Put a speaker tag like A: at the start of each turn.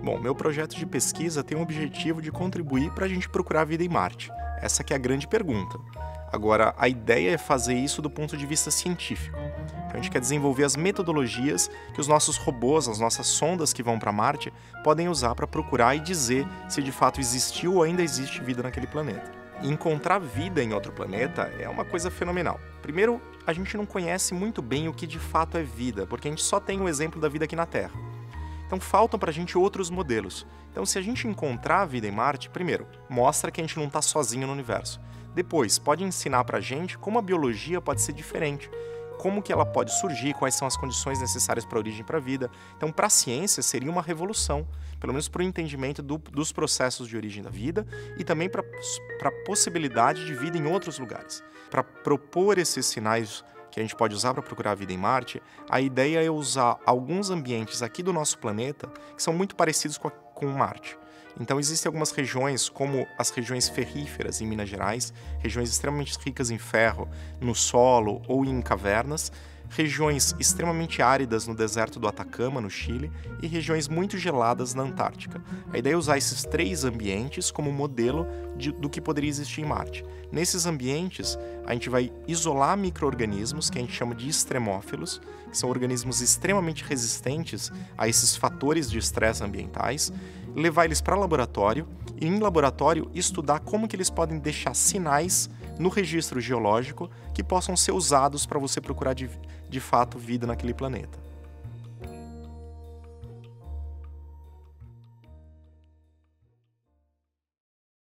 A: Bom, meu projeto de pesquisa tem o objetivo de contribuir para a gente procurar vida em Marte. Essa que é a grande pergunta. Agora, a ideia é fazer isso do ponto de vista científico. Então, a gente quer desenvolver as metodologias que os nossos robôs, as nossas sondas que vão para Marte, podem usar para procurar e dizer se de fato existiu ou ainda existe vida naquele planeta. E encontrar vida em outro planeta é uma coisa fenomenal. Primeiro, a gente não conhece muito bem o que de fato é vida, porque a gente só tem o exemplo da vida aqui na Terra. Então faltam para a gente outros modelos. Então se a gente encontrar a vida em Marte, primeiro, mostra que a gente não está sozinho no universo. Depois, pode ensinar para a gente como a biologia pode ser diferente, como que ela pode surgir, quais são as condições necessárias para a origem para a vida. Então, para a ciência, seria uma revolução, pelo menos para o entendimento dos processos de origem da vida e também para a possibilidade de vida em outros lugares. Para propor esses sinais que a gente pode usar para procurar a vida em Marte, a ideia é usar alguns ambientes aqui do nosso planeta que são muito parecidos com Marte. Então existem algumas regiões, como as regiões ferríferas em Minas Gerais, regiões extremamente ricas em ferro, no solo ou em cavernas, regiões extremamente áridas no deserto do Atacama, no Chile, e regiões muito geladas na Antártica. A ideia é usar esses 3 ambientes como modelo do que poderia existir em Marte. Nesses ambientes, a gente vai isolar micro-organismos, que a gente chama de extremófilos, que são organismos extremamente resistentes a esses fatores de estresse ambientais, levar eles para laboratório e, em laboratório, estudar como que eles podem deixar sinais no registro geológico que possam ser usados para você procurar de fato vida naquele planeta.